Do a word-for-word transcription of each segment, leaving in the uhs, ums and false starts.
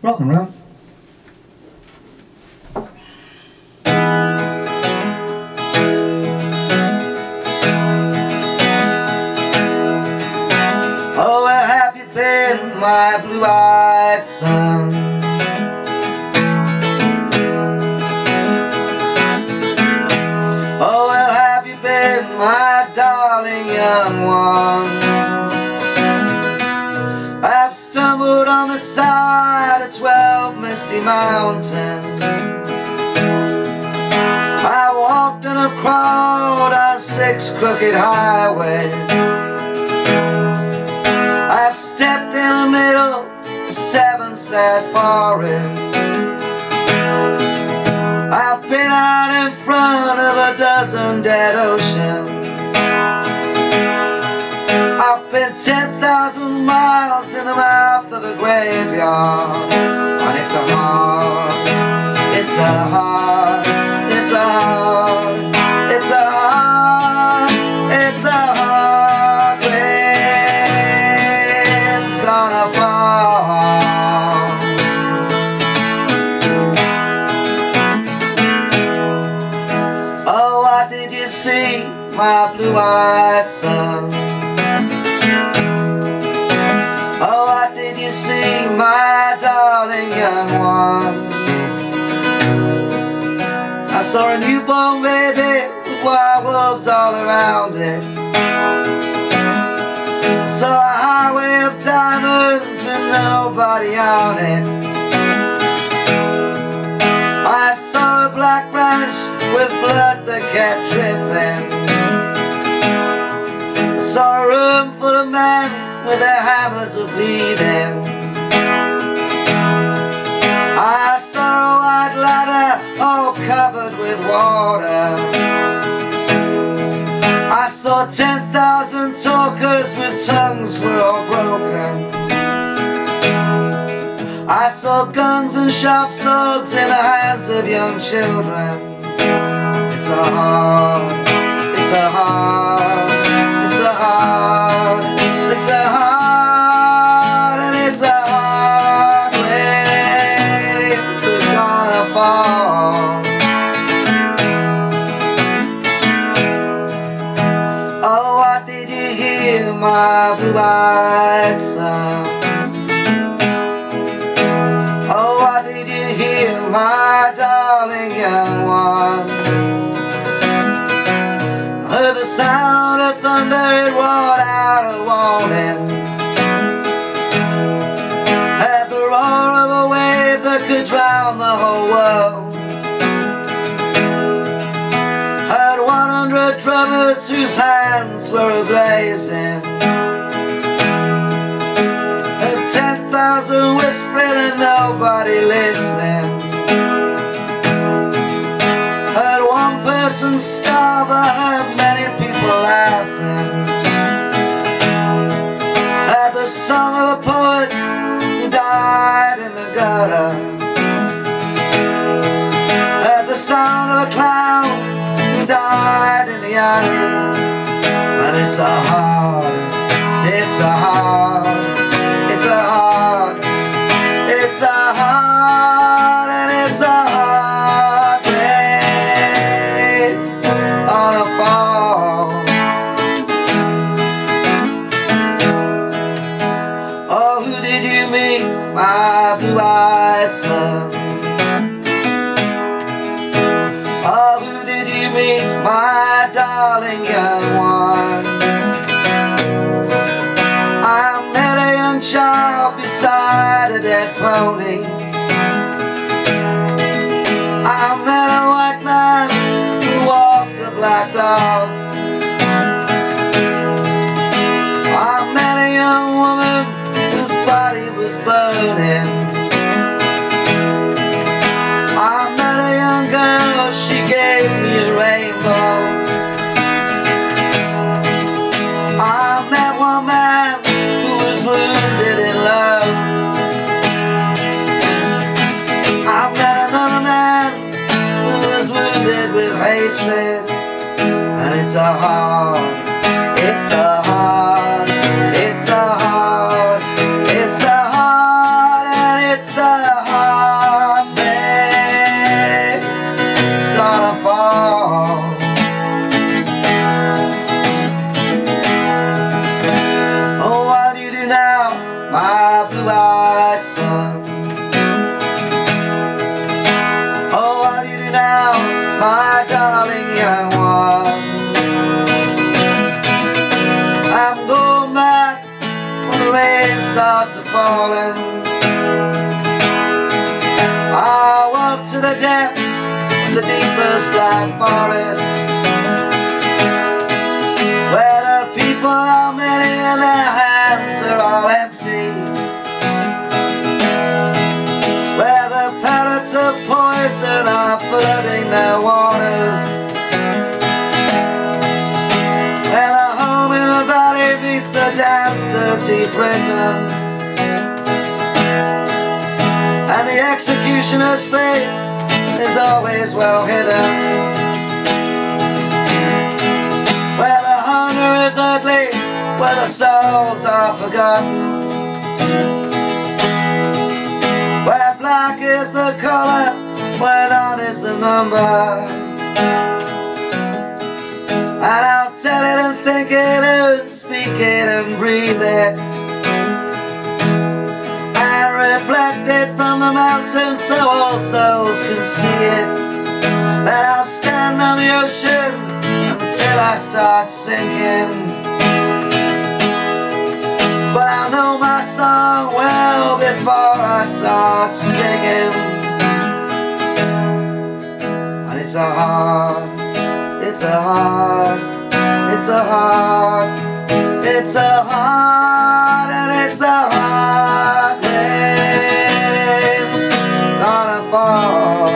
Rock and roll. Oh, where have you been, my blue-eyed son? Oh, where have you been, my darling young one? I've stumbled on the side of twelve misty mountains. I walked and I've crawled on six crooked highways. I've stepped in the middle of seven sad forests. I've been out in front of a dozen dead oceans. I've been ten thousand miles in the mouth of a graveyard. And it's a hard, it's a hard, it's a hard, it's a hard, it's a hard rain's gonna fall. Oh, what did you see, my blue-eyed son? Oh, what did you see, my darling young one? I saw a newborn baby with wild wolves all around it. Saw a highway of diamonds with nobody on it. I saw a black branch with blood that kept dripping. I saw a room full of men with their hammers are bleeding. I saw a white ladder all covered with water. I saw ten thousand talkers with tongues were all broken. I saw guns and sharp swords in the hands of young children. It's a hard, it's a hard, it's a hard, it's a hard, and it's a hard way to gonna fall. Oh, what did you hear, my blue-eyed son? Oh, what did you hear, my darling young one? I heard the sound of thunder, it roared out a warning. Had the roar of a wave that could drown the whole world. Had one hundred drummers whose hands were ablazing. Had ten thousand whispering and nobody listening. Heard one person starve, I heard many people laughing. Heard the song of a poet who died in the gutter. Heard the sound of a clown who died in the alley. And it's a hard, it's a hard, it's a hard, it's a hard, and it's a hard day on a fall. Oh, who did you meet, my blue-eyed son? Oh, who did you meet, my darling young one? I met a young child beside a dead pony. I met a white man who walked a black dog. I met a young woman whose body was burning. I met a young girl, she gave me a rainbow. starts a-falling. I walk to the depths of the deepest black forest, where the people are many and their hands are all empty, where the pellets of poison are flooding their waters, where the home in the valley meets the damp, dirty prison, and the executioner's face is always well hidden, where the hunger is ugly, where the souls are forgotten, where black is the color, where none is the number. And I'll tell it and think it and speak it and breathe it and reflect it from the mountains so all souls can see it. Then I'll stand on the ocean until I start sinking, but I'll know my song well before I start singing. And it's a hard, it's a hard, it's a hard, it's a hard, and it's a hard rain's gonna fall.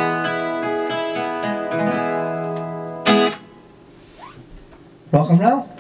Rock and roll.